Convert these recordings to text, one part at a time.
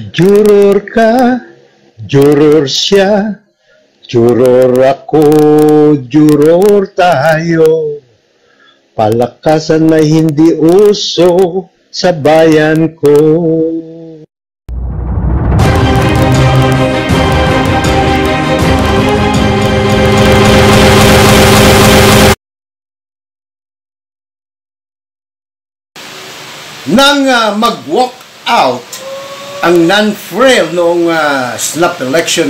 Juror ka, juror siya, juror ako, juror tayo. Palakasan na hindi uso sa bayan ko. Nang mag-walk out ang non-frail noong snap election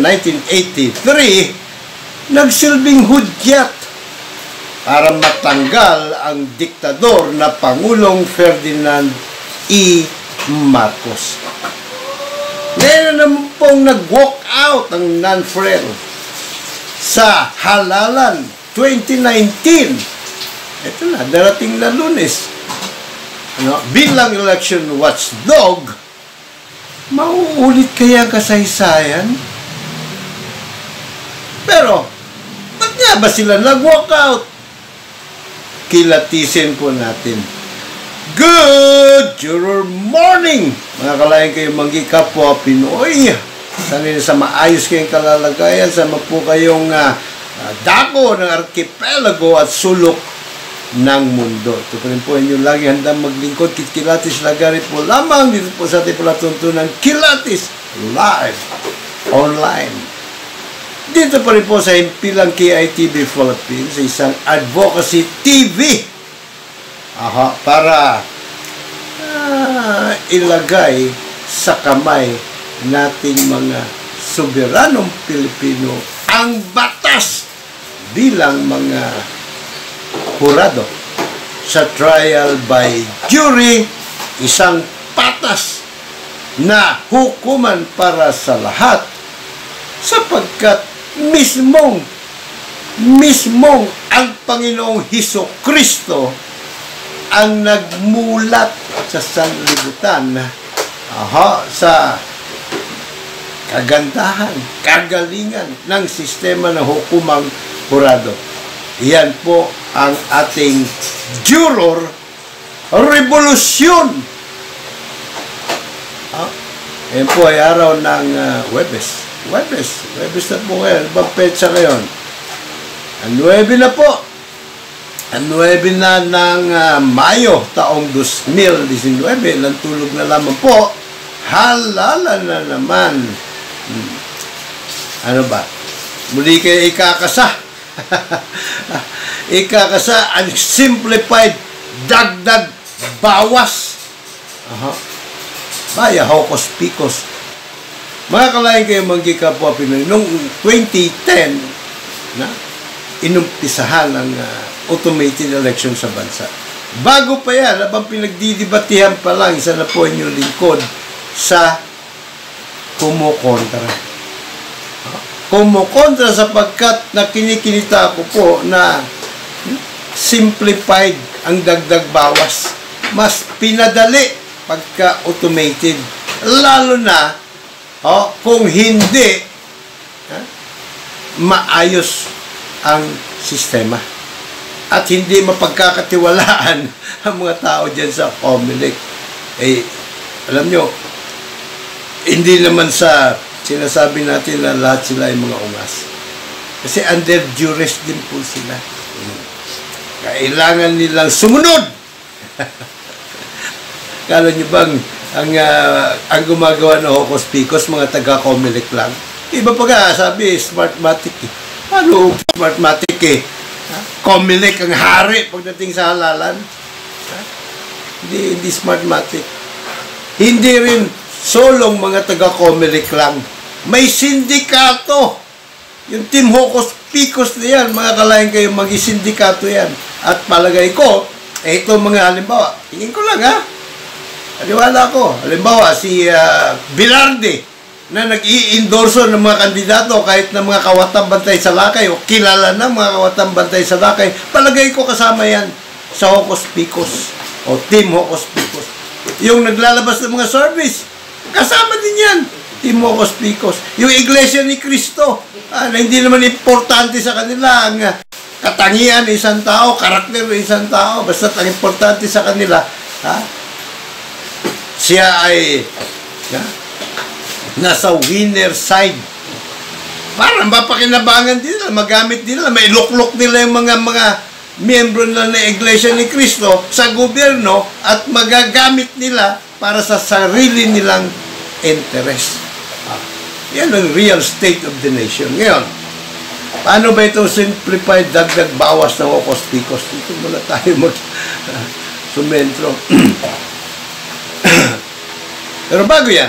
1983, nagsilbing hudyat para matanggal ang diktador na Pangulong Ferdinand E. Marcos. Ngayon naman pong nag-walk out ang non-frail sa halalan 2019. Ito na, darating na Lunes. Bilang election watchdog, mauulit kaya ang kasaysayan? Pero, ba't nga ba sila nag-walk out? Kilatisin po natin. Good juror morning! Mga kalayan kayo manggi kapwa Pinoy. Sanay sa maayos kayong kalalagayan. Sama po kayong dako ng arkipelago at sulok ng mundo. Ito pa rin po inyong lagi handang maglingkod. Kilatis Lagari po lamang dito po sa ating palatuntunan Kilatis Live Online. Dito pa rin po sa himpilang KITV Philippines, sa isang advocacy TV. Para ilagay sa kamay nating mga soberanong Pilipino ang batas bilang mga hurado sa trial by jury, isang patas na hukuman para sa lahat, sapagkat mismong ang Panginoong Hesukristo ang nagmulat sa sanlibutan sa kagandahan, kagalingan ng sistema ng hukumang hurado. Yan po ang ating juror revolusyon. Yan po ay araw ng Huwebes na po ngayon. Ibang petsa ngayon. Ang 9 na po. Ang 9 na ng Mayo, taong 2019. Nantulog na lamang po. Halala na naman. Ano ba? Muli kayo ikakasa. Ikakasa ang simplified dagdag bawas. Baya hokos pikos. Mga kalayan kayo manggi kapwa Pinoy, noong 2010 na inumpisahan ang automated election sa bansa. Bago pa yan, habang pinagdidibatihan pa lang, isa na po inyong lingkod sa kumukontra. Kumukontra sapagkat na kinikinita ko po na simplified ang dagdag bawas. Mas pinadali pagka-automated. Lalo na kung hindi maayos ang sistema. At hindi mapagkakatiwalaan ang mga tao dyan sa COMELEC. Alam nyo, hindi naman sa sinasabi natin na lahat sila ay mga ungas. Kasi under duress din po sila. Kailangan nilang sumunod. Kala nyo bang ang gumagawa ng hocus picus, mga taga-COMELEC lang? Iba pa nga, sabi, Smartmatic. Ano Smartmatic COMELEC ang hari pagdating sa halalan. Hindi Smartmatic. Hindi rin solong mga taga-COMELEC lang. May sindikato. Yung Team Hocus Picus na yan, mga kalayan kayo, mag-sindikato yan. At palagay ko, ito mga halimbawa, tingin ko lang Aliwala ko. Halimbawa, si Bilarde, na nag-i-endorso ng mga kandidato kahit na mga kawatang bantay sa lakay o kilala na mga kawatang bantay sa lakay, palagay ko kasama yan sa Hocus Picus o Team Hocus Picus. Yung naglalabas ng mga service, kasama din yan. Team Hocus Picus. Yung Iglesia ni Cristo, na hindi naman importante sa kanila ang katangian ng isang tao, karakter ng isang tao, basta ang importante sa kanila, siya ay nasa winner side. Para mapakinabangan din nila, magamit din nila, may luklok nila yung mga miyembro na ng Iglesia ni Cristo sa gobyerno at magagamit nila para sa sarili nilang interest. Yan ang real state of the nation. Ngayon, paano ba ito simplified, dagdag bawas ng okos-pikos? Dito muna tayo sumentro. Pero bago yan,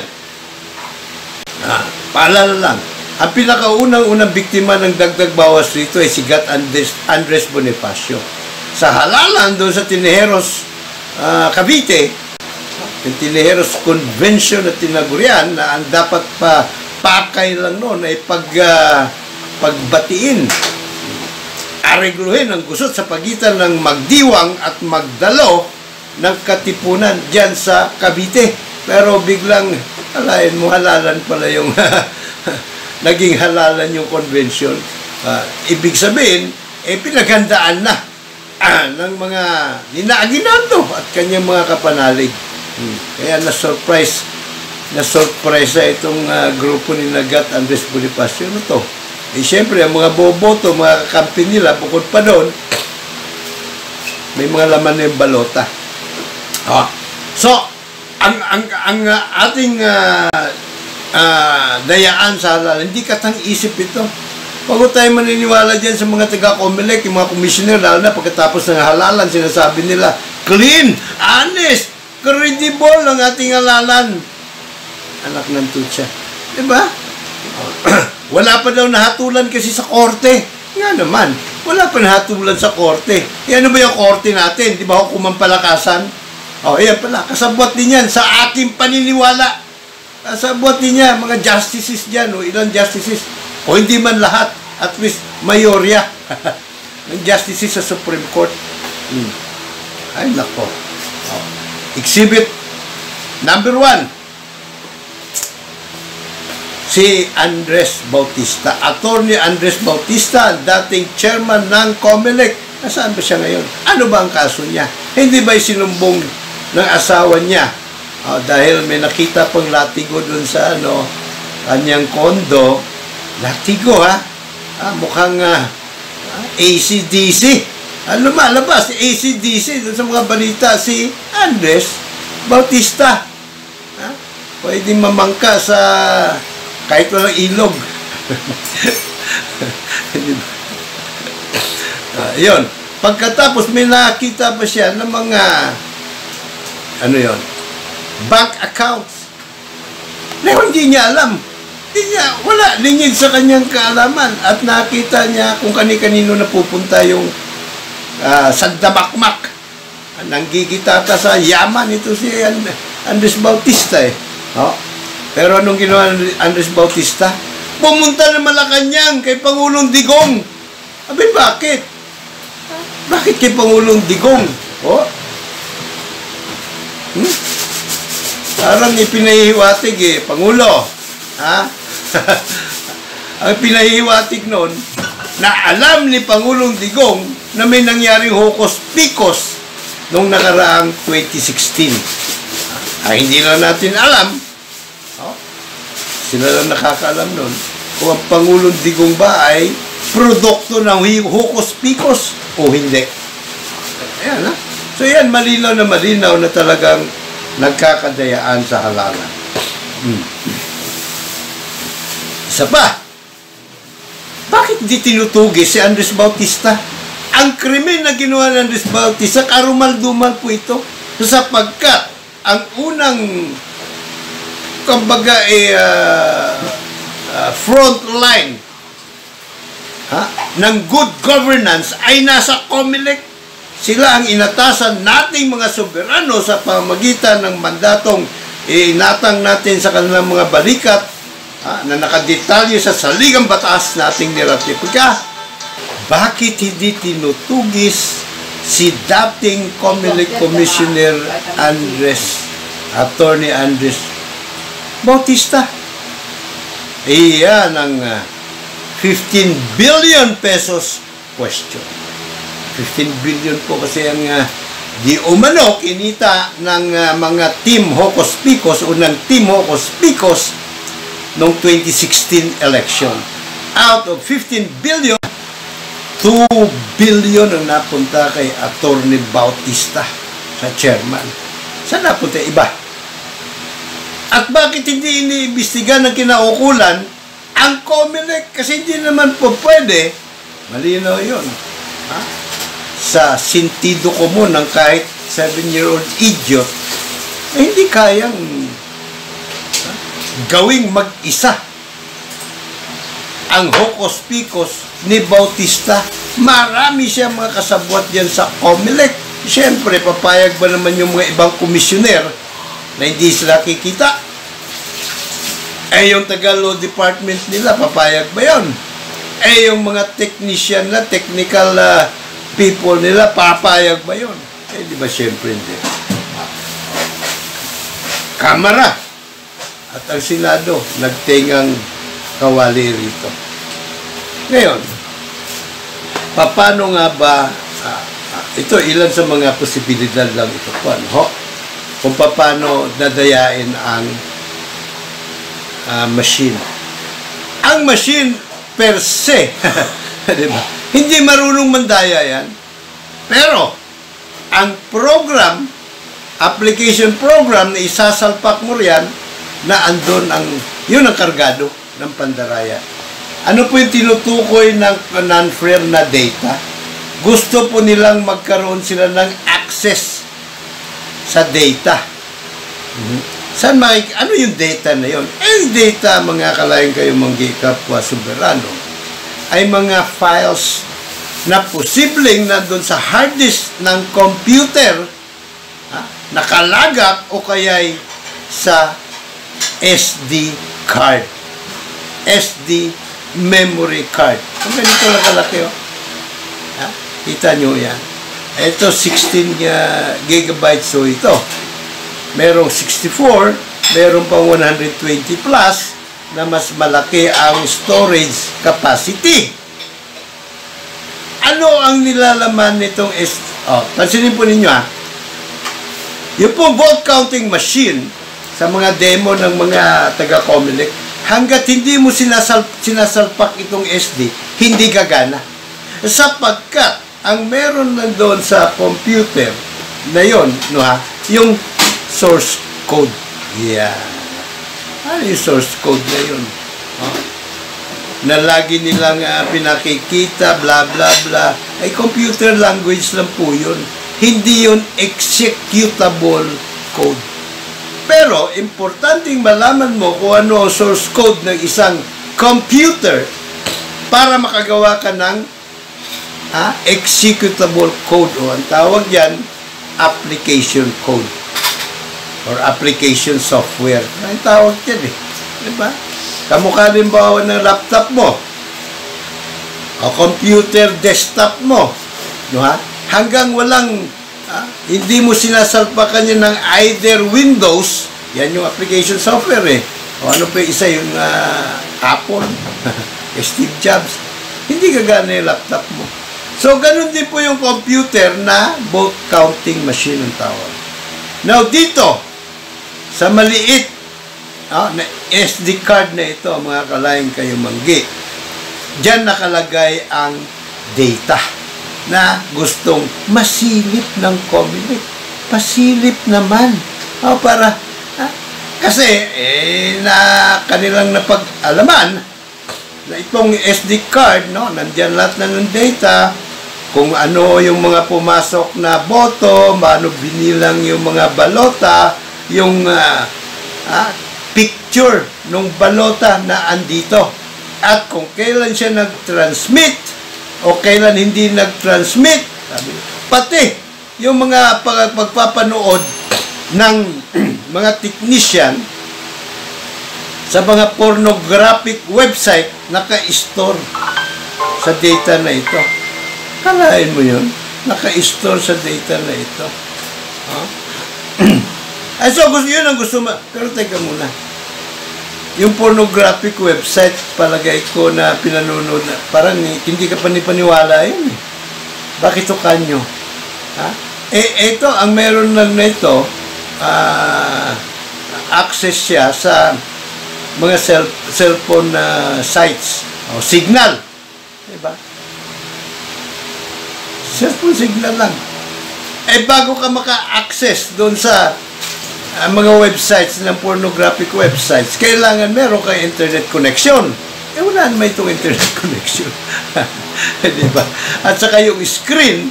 paalala lang, ang pinakaunang-unang biktima ng dagdag bawas rito ay si Gat Andres Bonifacio. Sa halalan doon sa Tinejeros, Cavite, yung Tinejeros Convention na tinagurian na ang dapat pa pakay lang noon ay pagbatiin, aregluhin ang gusot sa pagitan ng magdiwang at magdalo ng katipunan dyan sa Cavite. Pero biglang, alain mo, halalan pala yung naging halalan yung convention. Ibig sabihin, pinaghandaan na ng mga nina Aguinaldo at kanyang mga kapanalig. Kaya na-surprise itong grupo ni Gat Andres Bonifacio. Ano to? Siyempre, ang mga boboto, mga kakampi nila, bukod pa doon, may mga laman na yung balota. So, ang ating dayaan sa halalan, hindi katang-isip ito. Bago tayo maniniwala dyan sa mga taga-Comelec, yung mga commissioner, lalo na pagkatapos ng halalan, sinasabi nila, clean, honest, credible ang ating halalan. Anak ng tutsa. Diba? Wala pa daw nahatulan kasi sa korte. Nga naman, wala pa nahatulan sa korte. Ano ba yung korte natin? Di ba hukumang palakasan? Yan pala. Kasabot din yan sa aking paniniwala. Kasabot din niya, mga justices dyan, ilang justices. O hindi man lahat, at least mayorya ng justices sa Supreme Court. Ay, nako. Exhibit number 1. Si Andres Bautista. Attorney Andres Bautista, dating chairman ng Comelec. Nasaan ba siya ngayon? Ano ba ang kaso niya? Hindi ba sinumbong ng asawa niya? Dahil may nakita pang latigo dun sa kanyang kondo. Latigo, mukhang AC/DC. Lumalabas, AC/DC, dun sa mga balita, si Andres Bautista. Pwedeng mamangka sa kahit walang ilog. Yun. Pagkatapos, may nakita pa siya ng mga bank accounts. Na hindi niya alam. Wala lingid sa kanyang kaalaman. At nakita niya kung kani-kanino napupunta yung sandamakmak. Nanggigitata sa yaman ito si Andres Bautista . Pero anong ginawa ni Andres Bautista? Pumunta na Malacanang kay Pangulong Digong. Abay, bakit? Bakit kay Pangulong Digong? Parang ipinahihiwatig Pangulo. Ang pinahihiwatig noon, na alam ni Pangulong Digong na may nangyaring hokos-pikos noong nakaraang 2016. Hindi lang natin alam, sila lang nakakaalam noon, kung ang Pangulong Digong ba ay produkto ng hokos-pikos o hindi. Ayan, So yan, malinaw na talagang nagkakadayaan sa halalan. Isa pa, bakit di tinutugis si Andres Bautista? Ang krimen na ginawa ni Andres Bautista, karumal-dumal po ito, sapagkat ang unang kumbaga front line ng good governance ay nasa Comelec. Sila ang inatasan nating mga soberano sa pamamagitan ng mandatong inatang natin sa kanilang mga balikat na nakadetalye sa saligang batas nating niratifika. Bakit hindi tinutugis si dating Comelec Commissioner Attorney Andres Bautista? Iyan ang 15 billion pesos question. 15 billion po kasi ang di umano kinita ng mga team Hocus Picus o ng team Hocus Picus noong 2016 election. Out of 15 billion, 2 billion ang napunta kay Attorney Bautista sa chairman. Saan napunta? Iba. At bakit hindi iniimbestigan ng kinaukulan ang COMELEC? Kasi hindi naman po pwede. Malinaw yun. Ha? Sa sentido común ng kahit 7-year-old idiot, hindi kayang gawing mag-isa ang hocus-picus ni Bautista. Marami siya mga kasabwat yan sa COMELEC. Siyempre, papayag ba naman yung mga ibang komisyoner na hindi sila kikita? Yung taga-law department nila, papayag ba yun? Yung mga technician na, technical people nila, papayag ba yun? Di ba siyempre hindi? Kamara at ang Senado, nagtingang kawali rito. Ngayon, paano nga ba, ito ilan sa mga posibilidad lang ito po, no? Kung paano dadayain ang machine. Ang machine per se, diba? Hindi marunong mandaya yan. Pero, ang program, application program na isasalpak mo riyan, na andon ang, yun ang kargado ng pandaraya. Ano po yung tinutukoy ng non-fair na data? Gusto po nilang magkaroon sila ng access sa data. Saan ano yung data na yun? Data, mga kalahin kayo manggi kapwa soberano, ay mga files na posibleng nandun sa hard disk ng computer, nakalagak o kaya'y sa SD card. SD memory card. Kung ganito lang kalaki, kita nyo yan. Ito, 16 gigabytes so ito. Merong 64, merong pang 120 plus na mas malaki ang storage capacity. Ano ang nilalaman nitong pansinin po ninyo yung pong vote counting machine sa mga demo ng mga taga-COMELEC, hanggat hindi mo sinasalpak itong SD, hindi gagana. Sapagkat ang meron nandoon sa computer na yon, yung source code. Yeah. Ano yung source code na yun? Na lagi nilang pinakikita, bla bla bla. Ay computer language lang po yun. Hindi yun executable code. Pero, importanteng malaman mo kung ano ang source code ng isang computer para makagawa ka ng executable code. O ang tawag yan, application code. Or application software. Ang tawag yan Diba? Kamukha din ba ng laptop mo? O computer desktop mo? Hanggang walang hindi mo sinasalpakan yan ng either Windows, yan yung application software O ano pa isa yung Apple, Steve Jobs, hindi gagana yung laptop mo. So, ganun din po yung computer na vote counting machine ang tawag. Now, dito, sa maliit na SD card na ito, mga kalahin kayo manggi, dyan nakalagay ang data na gustong masilip ng COMELEC. Pasilip naman. Kasi, na kanilang napag-alaman na itong SD card, nandyan lahat na ng data, kung ano yung mga pumasok na boto, paano binilang yung mga balota, yung picture ng balota na andito. At kung kailan siya nag-transmit, o kailan hindi nag-transmit, pati yung mga pagpapanood ng mga technician sa mga pornographic website, naka-store sa data na ito. Kalahin mo yun? Naka-store sa data na ito. So, yun ang gusto mo. Pero teka muna. Yung pornographic website, palagay ko na pinanonood na, parang hindi ka panipaniwala yun Bakit ito kanyo? Ito, ang meron lang na ito, access siya sa mga cellphone sites o signal. Diba? Cellphone signal lang. Bago ka maka-access doon sa mga websites ng pornographic websites, kailangan meron kang internet connection. Wala naman itong internet connection. Diba? At saka yung screen,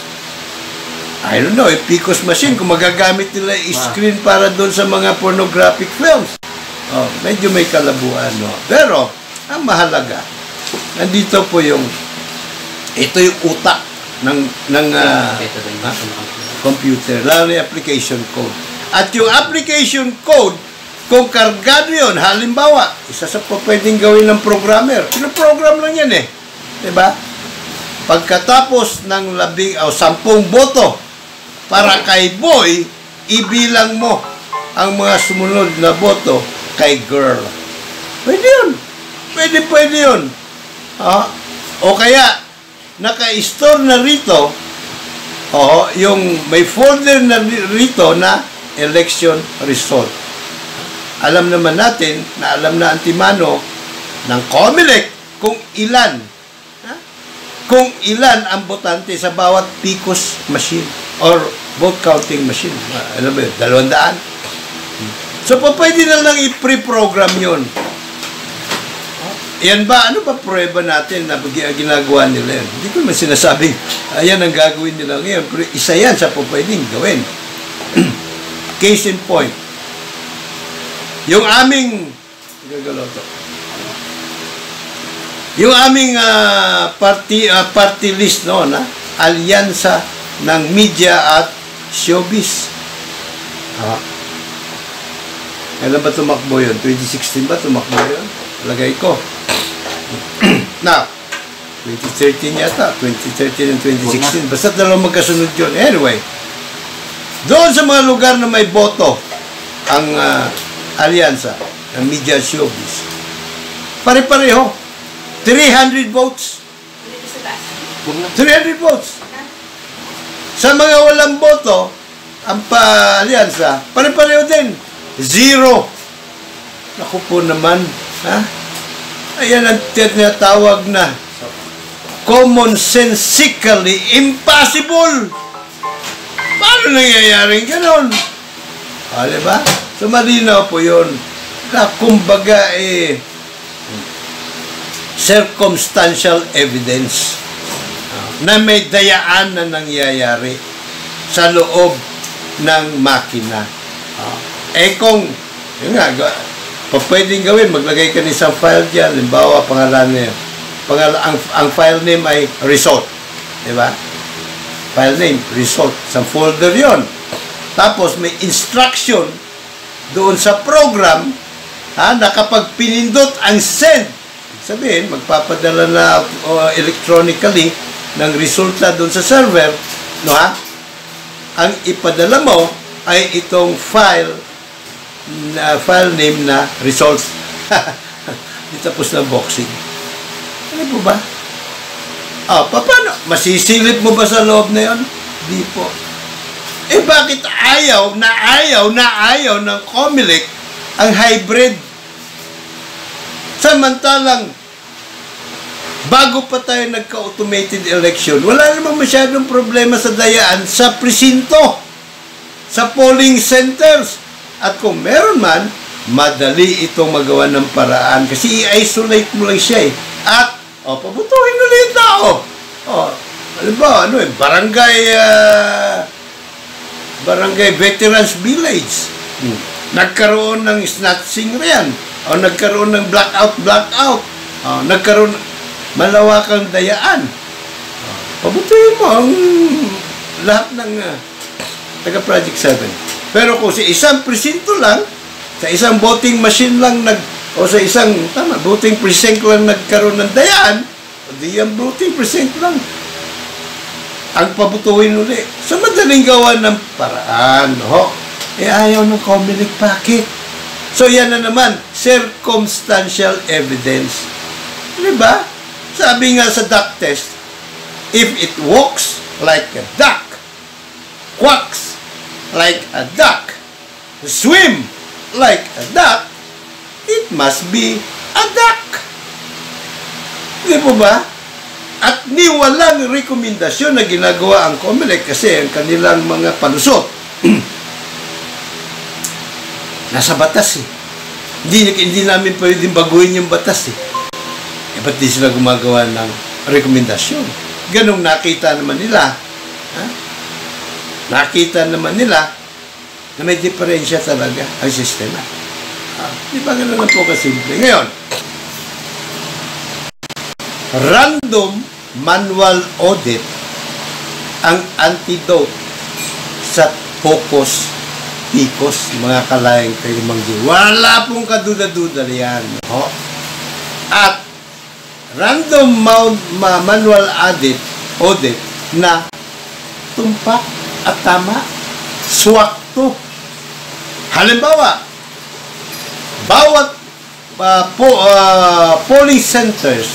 I don't know, Picos machine, kung magagamit nila yung screen para doon sa mga pornographic films. Medyo may kalabuan, no? Pero, ang mahalaga, nandito po ito yung utak ng computer, lalo na yung application code. At yung application code, kung kargado yun, halimbawa, isa sa pwedeng gawin ng programmer, pinoprogram lang yan diba? Pagkatapos ng 10 boto para kay boy, ibilang mo ang mga sumunod na boto kay girl. Pwede yun. Pwede yun. O kaya, naka-store na rito, yung may folder na rito na election result. Alam naman natin, na alam na antimano ng COMELEC kung ilan ang botante sa bawat Picos machine or vote counting machine. Alam mo yun, 200. So, pwede na lang i-pre-program yun. Yan ba? Ano ba prueba natin na ginagawa nila yan? Hindi ko naman sinasabing, ayan ang gagawin nila ngayon. Pero isa yan sa pwedeng gawin. Case in point. Yung aming party list noon, alyansa ng media at showbiz. Kailan ba tumakbo yun? 2016 ba tumakbo yun? Lagay ko. Now, 2013 yata. 2013 and 2016. Basta dalawang magkasunod yun. Anyway, doon sa mga lugar na may boto ang alyansa ng media showbiz, pare-pareho. 300 votes. 300 votes. Sa mga walang boto, ang alyansa, pare-pareho din. 0. Naku po naman, ayan ang tinatawag na commonsensically impossible. Paano nangyayaring ganon? Diba? So, malinaw po yun. Na, kumbaga, circumstantial evidence na may dayaan na nangyayari sa loob ng makina. Kung, yun nga, pwedeng gawin, maglagay ka ng isang file dyan, limbawa, pangalan niya. Ang file name ay result. Diba? File name, result. Sa folder yon. Tapos, may instruction doon sa program na kapag pinindot ang send, sabihin, magpapadala na electronically ng resulta doon sa server, ang ipadala mo ay itong file name na results. Di tapos na boxing. Ano po ba? Paano? Masisilip mo ba sa loob na yun? Di po. Bakit ayaw ng COMELEC ang hybrid? Samantalang, bago pa tayo nagka-automated election, wala namang masyadong problema sa dayaan sa presinto, sa polling centers. At kung meron man, madali itong magawa ng paraan kasi i-isolate mo lang siya At, pabutuhin ulit yung tao. Barangay Veterans Village. Nagkaroon ng snatching riyan. Nagkaroon ng blackout. Nagkaroon malawakang dayaan. Pabutuhin mo ang lahat ng taga Project 7. Pero kung sa isang presinto lang, sa isang voting machine lang sa isang voting precinct lang nagkaroon ng dayaan, di ang voting precinct lang ang pabutuhin uli. So, madaling gawa ng paraan, ayaw ng COMELEC, bakit? So, yan na naman, circumstantial evidence. Diba? Sabi nga sa duck test, if it walks like a duck, quacks like a duck, swim like a duck, it it must be a duck. Di po ba? At ni walang rekomendasyon na ginagawa ang COMELEC kasi ang kanilang mga palusot nasa batas eh. Hindi namin pwedeng baguhin yung batas eh. Ba't di sila gumagawa ng rekomendasyon? Ganong nakita naman nila. Ha? Nakita naman nila na may diferensya talaga ang sistema. Di ba ganun lang po kasimple? Ngayon, random manual audit ang antidote sa PICOS, mga kalayang kayo manggi. Wala pong kaduda-duda yan. Oh. At random manual audit na tumpak at tama, swakto. Halimbawa, bawat polling centers,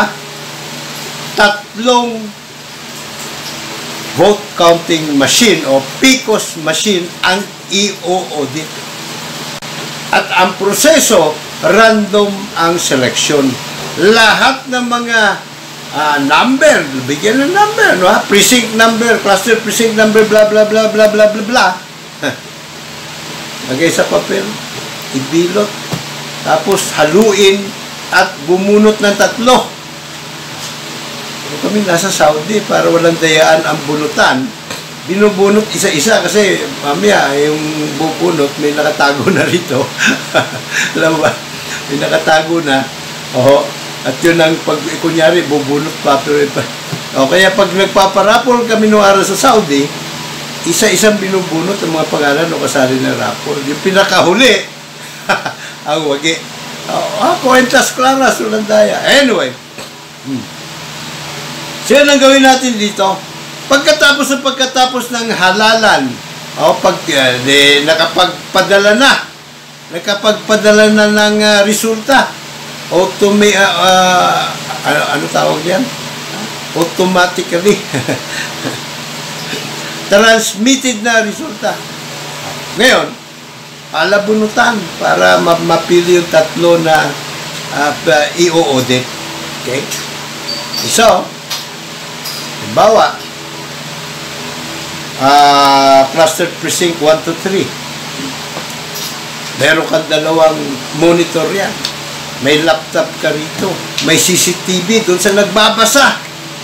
tatlong vote counting machine o PICOS machine ang i-audit. At ang proseso, random ang selection. Lahat ng mga number, bigyan ng number, precinct number, cluster precinct number, blah, blah, blah, blah, blah, blah, blah. Lagay sa papel, ibilot, tapos haluin at bumunot ng tatlo. Kami nasa Saudi para walang dayaan ang bunutan. Binubunot isa-isa kasi mamaya yung bubunot may nakatago na rito. Alam ba? May nakatago na. At yun ang kunyari bubunot pa. O kaya pag nagpaparapol kami noong araw sa Saudi, isa-isang binubunot ang mga pangalan o kasali ng rapol. Yung pinakahuli, ang wagi. Kuwentas klaras, walang daya. Anyway. So yun ang gawin natin dito. Pagkatapos ng halalan, nakapagpadala na ng resulta, ano tawag yan? Automatically transmitted na resulta. Ngayon, palabunutan para mapili yung tatlo na i-audit. Okay? So, halimbawa, cluster precinct 1 to 3. Meron kang dalawang monitor yan. May laptop ka rito. May CCTV doon sa nagbabasa.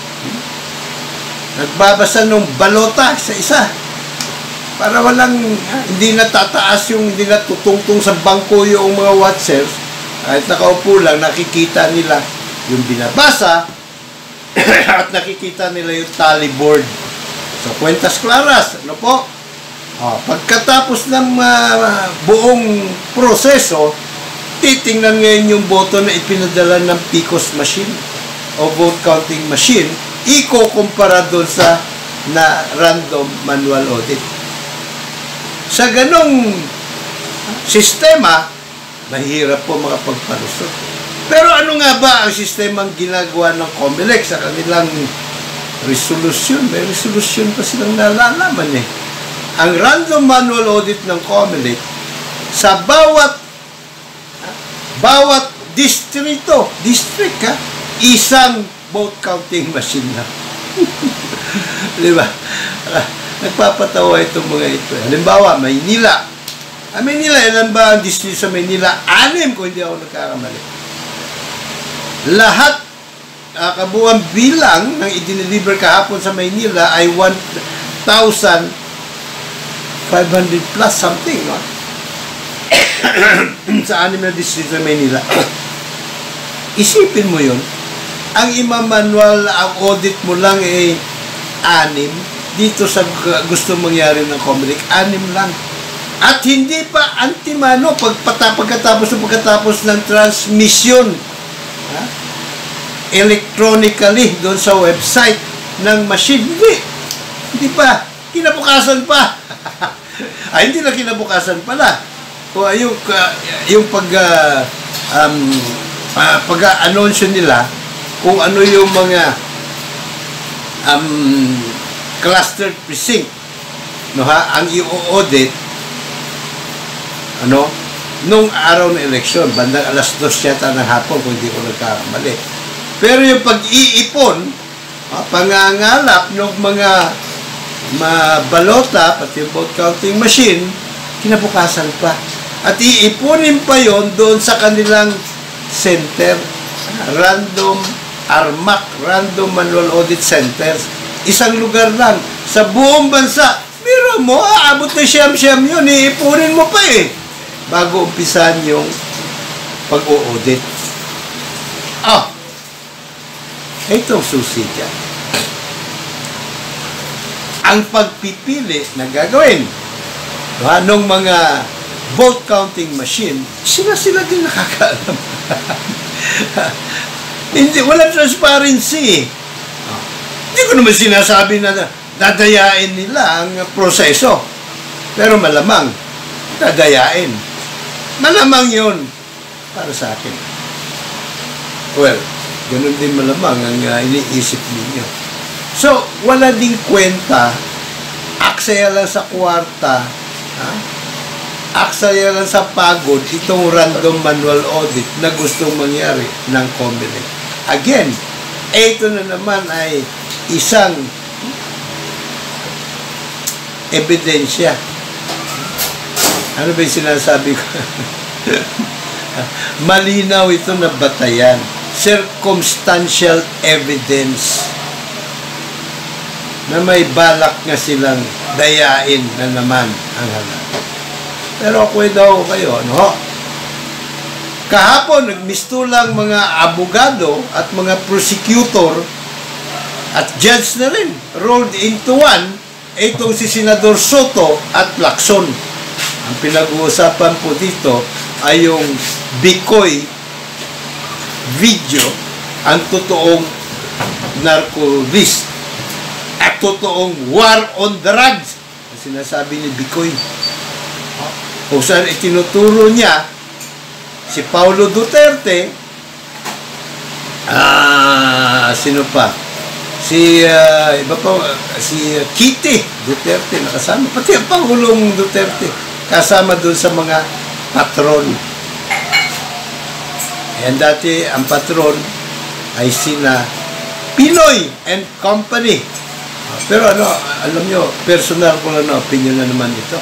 Nagbabasa ng balota sa isa. Para hindi natataas hindi natutungtong sa bangko yung mga watchers. Kahit nakaupo lang, nakikita nila yung binabasa at nakikita nila yung tally board. So, kwentas klaras. Ano po? Pagkatapos ng buong proseso, titingnan ngayon yung boto na ipinadala ng PICOS machine o vote counting machine, iko-kumpara doon sa random manual audit. Sa ganong sistema, mahirap po makapagpalusot. Pero ano nga ba ang sistemang ginagawa ng COMELEC sa kanilang resolution? May resolution pa silang nalalaman eh. Ang random manual audit ng COMELEC sa bawat district isang vote counting machine na. Di ba? Nagpapatawa itong mga ito. Halimbawa, Maynila. Maynila, ilan ba ang district sa Maynila? 6 kung hindi ako nagkakamali. Lahat kabuuan bilang ng i-deliver kahapon sa Maynila ay 1,500 plus something, no? Sa 6 na district sa Maynila. Isipin mo yun, ang imamanual, ang audit mo lang ay 6, dito sa gusto mangyari ng COMELEC, 6 lang. At hindi pa antimano pagkatapos ng transmission electronically doon sa website ng machine. Hindi pa. Kinabukasan pa. Hindi na kinabukasan pala. O yung pag-anunsyo nila kung ano yung mga clustered precinct ang i-audit nung araw ng eleksyon, bandang alas 2 yata ng hapon kung hindi ko nagkakamali. Pero yung pag-iipon, pangangalap ng mga balota, pati yung vote counting machine, kinabukasan pa. At iipunin pa yon doon sa kanilang center, random RMAC, Random Manual Audit Centers. Isang lugar lang sa buong bansa. Biro mo, aabot na siyam-siyam yun, iipunin mo pa bago umpisan yung pag-o-audit. Itong susi dyan. Ang pagpipili na gagawin nung mga vote counting machine, sila din nakakaalam. Walang transparency. Hindi ko naman sinasabi na dadayain nila ang proseso. Pero malamang, dadayain. Malamang yun para sa akin. Well, ganun din malamang ang iniisip ninyo. So, wala ding kwenta, aksaya lang sa kwarta, aksaya lang sa pagod, itong random manual audit na gustong mangyari ng COMELEC. Again, ito na naman ay isang ebidensya. Ano ba yung sinasabi ko? Malinaw ito na batayan. Circumstantial evidence na may balak nga silang dayain na naman ang halal. Pero ako daw kayo, kahapon, nagmistulang mga abogado at mga prosecutor at judge na rin, rolled into one, itong si Senador Soto at Lacson. Ang pinag-uusapan po dito ay yung Bicoy video, ang totoong narco list at totoong war on drugs ang sinasabi ni Bicoy. Kung saan itinuturo niya si Paulo Duterte, sino pa? Si Kitty Duterte nakasama, pati ang Pangulong Duterte kasama doon sa mga patron. Ayan, dati ang patron ay sina Pinoy and Company. Pero alam nyo, personal ko lang opinion na naman ito.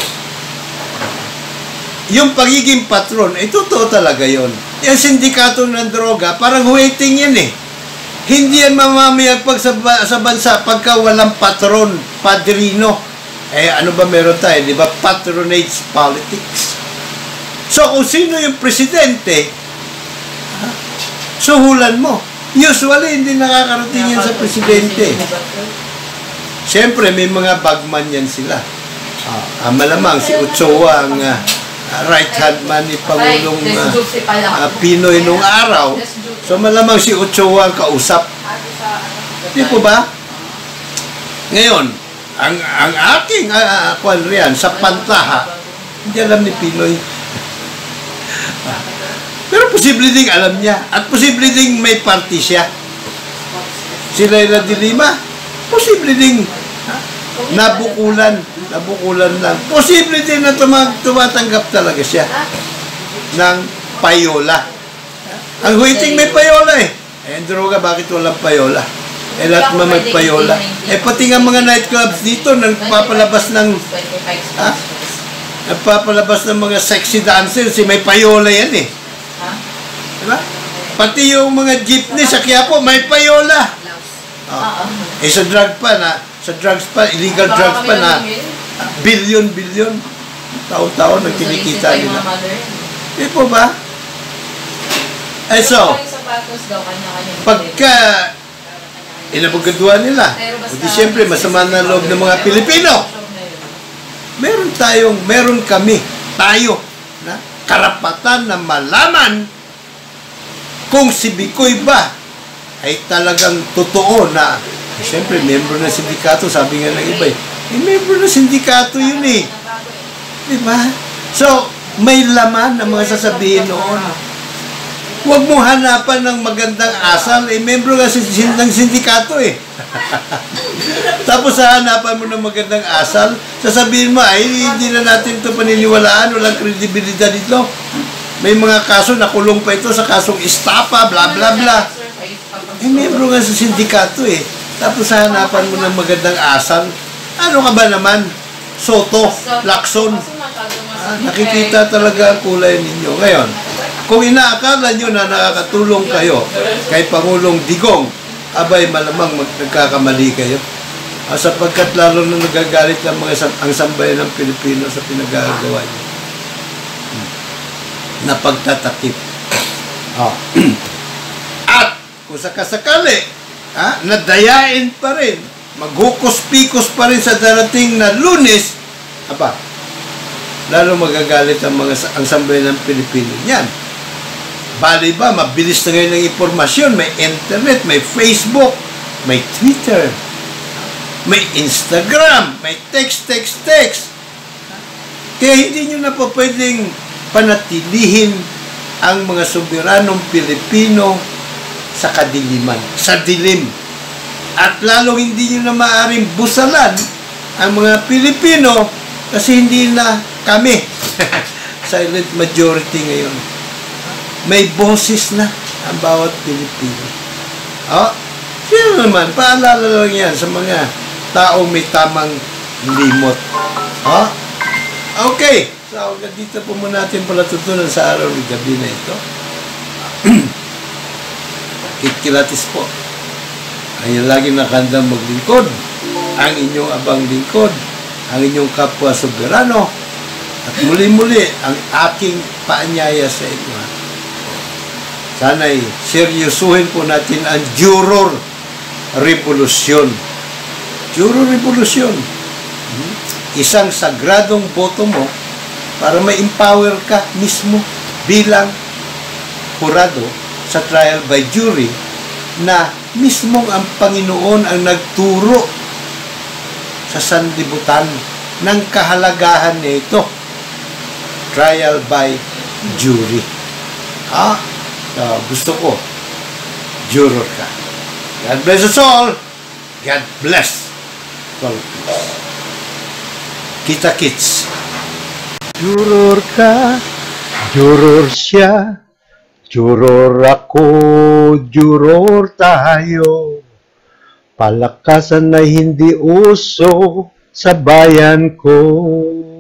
Yung pagiging patron, totoo talaga yon. Yung sindikato ng droga, parang waiting yan Hindi yan mamamayagpag sa bansa pagka walang patron, padrino. Ano ba meron tayo? Di ba? Patronage politics. So, kung sino yung presidente, suhulan mo. Usually, hindi nakakarating yan sa presidente. Siyempre, may mga bagman yan sila. Malamang si Ochoa ang right-hand man ni Pangulong Pinoy nung araw. So, malamang si Ochoa ang kausap. Di po ba? Ngayon, ang aking kwan riyan sa pantaha, hindi alam ni Pinoy. Pero posible ding alam niya. At posible ding may party siya. Si Leila de Lima, posible ding nabukulan lang. Posible din na tumatanggap talaga siya ng payola. Ang waiting may payola ang droga, bakit walang payola? Lahat naman may payola. Pati nga mga nightclubs dito, nagpapalabas ng mga sexy dancers, may payola yan diba? Pati yung mga jeepney sa Quiapo, may payola. Sa drugs pa, illegal drugs pa na billion, taon-taon ang kinikita nila. Di po ba? So, pagka inabugaduhan nila, di siyempre masama na loob ng mga Pilipino. Meron kami, tayo, na karapatan na malaman kung si Bicoy ba ay talagang totoo na, siyempre, member ng sindikato, sabi nga ng iba member ng sindikato yun diba? So, may laman na mga sasabihin noon. Huwag mo hanapan ng magandang asal, membro nga ng sindikato Tapos hahanapan mo ng magandang asal, sasabihin mo, ay, hindi na natin ito paniniwalaan, walang kredibilidad ito. May mga kaso, nakulong pa ito sa kasong istapa, bla bla bla. Miyembro nga sa sindikato eh. Tapos hahanapan mo ng magandang asal. Ano ka ba naman? Soto, Lacson. Nakikita talaga ang kulay ninyo. Ngayon, kung inaakala nyo na nakakatulong kayo kay Pangulong Digong, abay malamang nagkakamali kayo. Sapagkat lalo na nagagalit ang sambayan ng Pilipino sa pinagagawa niyo. Na pagtatakip. At kung sakasakali, nadayain pa rin, maghukos-pikos pa rin sa darating na Lunes, lalo magagalit ang sambayan ng Pilipino. Yan. Bali ba, mabilis na ngayon ng impormasyon, may internet, may Facebook, may Twitter, may Instagram, may text. Kaya hindi nyo na po pwedeng panatilihin ang mga soberanong Pilipino sa kadiliman, sa dilim. At lalong hindi nyo na maaaring busalan ang mga Pilipino kasi hindi na kami silent majority ngayon. May boses na ang bawat Pilipino. Sino naman? Paalala lang yan sa mga taong may tamang limot. Okay. So, dito po muna natin pala tutunan sa araw ng gabi na ito. Kikilatis po. Ay lagi nakandang maglingkod. Ang inyong abang lingkod. Ang inyong kapwa soberano. At muli-muli ang aking paanyaya sa inyo. Sana'y seryosuhin po natin ang juror revolusyon. Juror revolusyon. Isang sagradong boto mo para ma-empower ka mismo bilang jurado sa trial by jury na mismong ang Panginoon ang nagturo sa sanlibutan ng kahalagahan nito. Trial by jury. Gusto ko, juror ka. God bless us all. God bless. All peace. Kita-kits. Juror ka, juror siya, juror ako, juror tayo. Palakasan na hindi uso sa bayan ko.